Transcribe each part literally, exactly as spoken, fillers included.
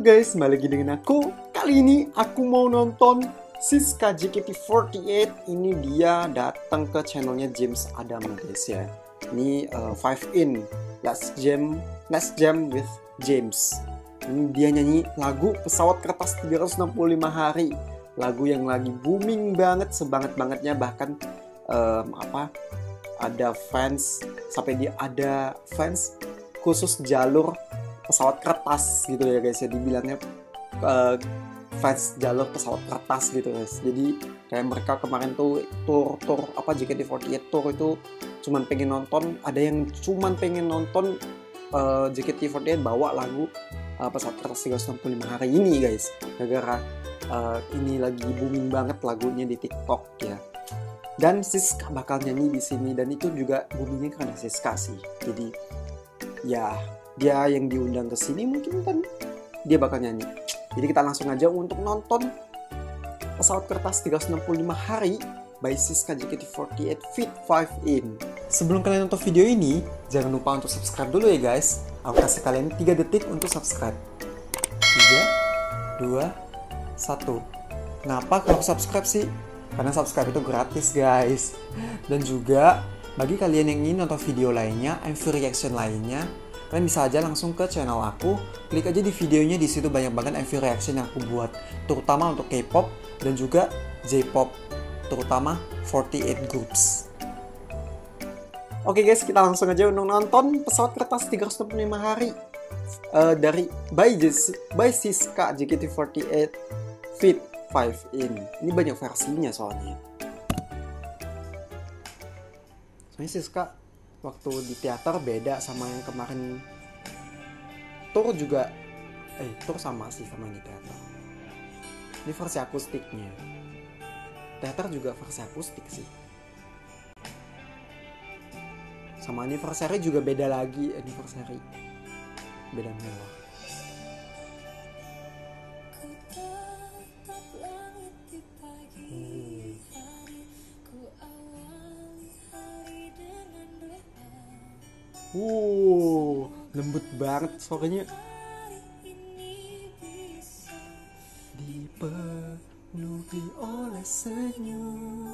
Halo guys, kembali lagi dengan aku. Kali ini aku mau nonton Siska J K T empat delapan. Ini dia datang ke channelnya James Adam guys ya. Ini uh, five in Last Jam, Last Jam with James. Ini dia nyanyi lagu Pesawat Kertas tiga ratus enam puluh lima Hari. Lagu yang lagi booming banget, sebanget-bangetnya, bahkan um, apa ada fans sampai dia ada fans khusus jalur pesawat kertas gitu ya guys ya, dibilangnya uh, fans jalur pesawat kertas gitu guys. Jadi kayak mereka kemarin tuh tour tour apa J K T empat delapan tour itu cuman pengen nonton, ada yang cuman pengen nonton uh, J K T empat delapan bawa lagu uh, pesawat kertas tiga ratus enam puluh lima hari ini guys, gara-gara uh, ini lagi booming banget lagunya di TikTok ya. Dan Siska bakal nyanyi di sini, dan itu juga boomingnya karena Siska sih. Jadi ya dia yang diundang ke sini, mungkin kan dia bakal nyanyi. Jadi kita langsung aja untuk nonton Pesawat Kertas tiga ratus enam puluh lima Hari by Siska J K T empat delapan Feat five in. Sebelum kalian nonton video ini, jangan lupa untuk subscribe dulu ya guys. Aku kasih kalian tiga detik untuk subscribe. tiga, dua, satu. Kenapa kalau subscribe sih? Karena subscribe itu gratis guys. Dan juga bagi kalian yang ingin nonton video lainnya, M V reaction lainnya, kalian bisa aja langsung ke channel aku, klik aja di videonya, di situ banyak banget M V reaction yang aku buat, terutama untuk K-pop dan juga J-pop, terutama empat delapan groups. Oke guys, kita langsung aja untuk nonton Pesawat Kertas tiga ratus enam puluh lima Hari uh, dari by, Jis, by Siska J K T empat delapan Feat five in. Ini banyak versinya soalnya. Soalnya Siska waktu di teater beda sama yang kemarin. Tour juga eh tour sama sih sama yang di teater. Ini versi akustiknya. Teater juga versi akustik sih. Sama anniversary juga beda lagi, anniversary beda mewah. Wow, lembut banget suaranya. Dipenuhi oleh senyum.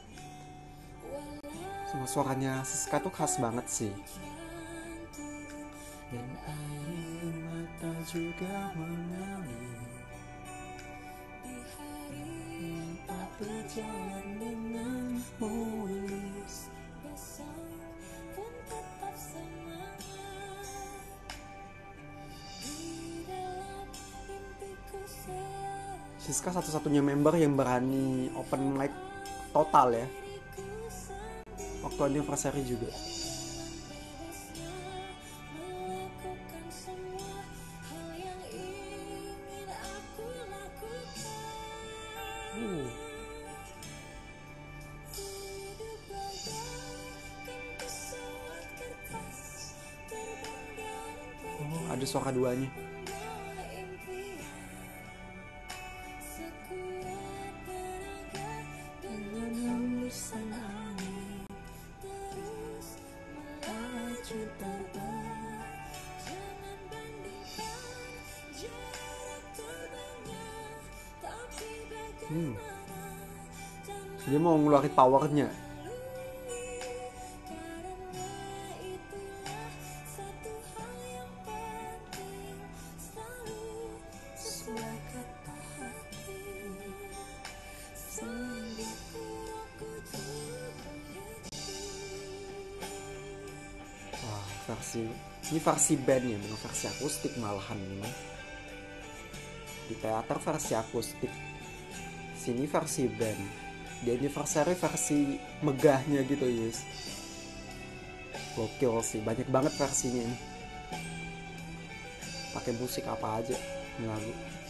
Semua suaranya Siska tuh khas banget sih. Dan air mata juga mengalir. Di hari yang tak berjalan dengan mulus. Siska satu-satunya member yang berani open mic total ya, waktu anniversary juga. Uh. Oh, ada suara duanya. Hmm. Dia mau ngeluarin powernya. Wah, versi ini versi band ya, bukan versi akustik malahan ini. Di teater versi akustik, sini versi band. Di anniversary versi megahnya gitu guys. Gokil sih, banyak banget versinya ini. Pakai musik apa aja lagu.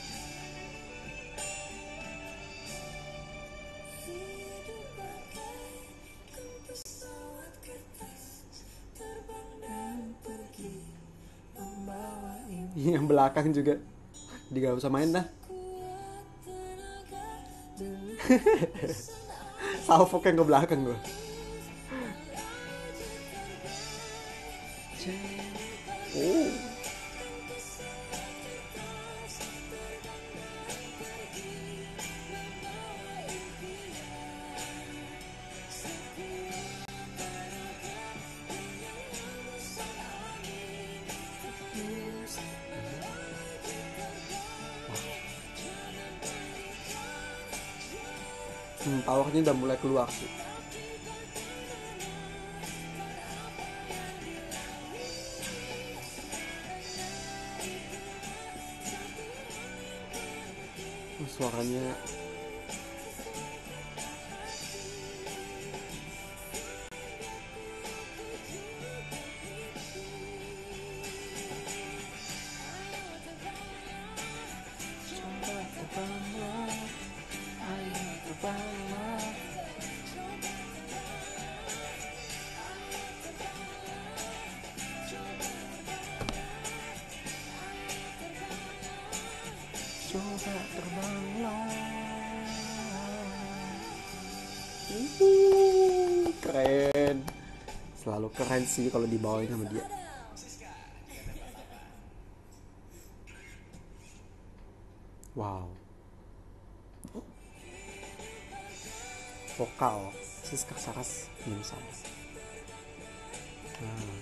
Yang belakang juga digak usah main dah. Salfok yang ke belakang gue. Oh. Hmm, powernya udah mulai keluar sih. Oh, suaranya coba terbanglah. Uhuh, keren. Selalu keren sih kalau dibawain sama dia. Wow. Vokal Siska Saras Nimsan. Nah.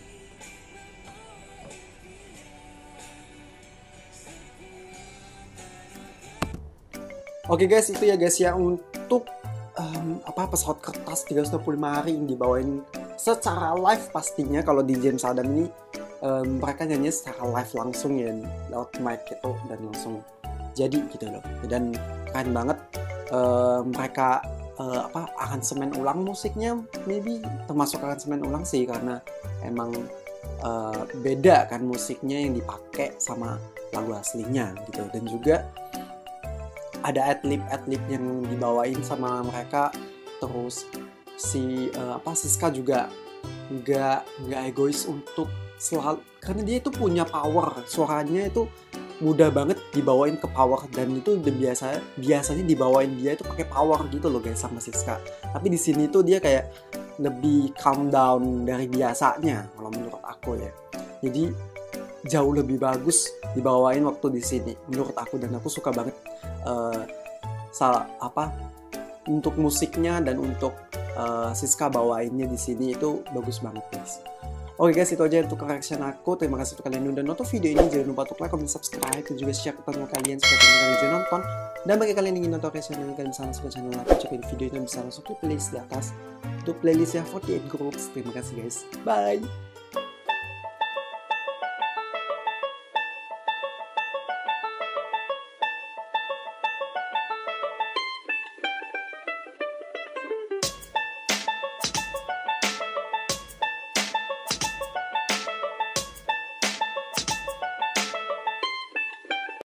Oke guys, itu ya guys ya untuk um, apa pesawat kertas tiga ratus enam puluh lima hari yang dibawain secara live pastinya. Kalau di James Adam ini um, mereka nyanyi secara live langsung ya lewat mic itu dan langsung jadi gitu loh. Dan keren banget uh, mereka uh, apa aransemen ulang musiknya, maybe termasuk aransemen ulang sih karena emang uh, beda kan musiknya yang dipakai sama lagu aslinya gitu. Dan juga ada adlib-adlib yang dibawain sama mereka. Terus si uh, apa Siska juga nggak nggak egois untuk selalu, karena dia itu punya power, suaranya itu mudah banget dibawain ke power, dan itu udah biasa biasanya dibawain dia itu pakai power gitu loh guys sama Siska. Tapi di sini tuh dia kayak lebih calm down dari biasanya kalau menurut aku ya. Jadi jauh lebih bagus dibawain waktu di sini menurut aku, dan aku suka banget uh, salah apa untuk musiknya dan untuk uh, Siska bawainnya di sini itu bagus banget guys. Oke guys, itu aja untuk reaction aku. Terima kasih untuk kalian yang udah nonton video ini. Jangan lupa untuk like, comment, subscribe, dan juga share ke teman kalian supaya teman kalian juga nonton. Dan bagi kalian yang ingin nonton reaction ini, kalian bisa langsung ke channel aku, cekin video ini, bisa langsung ke playlist di atas untuk playlist ya empat puluh delapan Groups. Terima kasih guys, bye.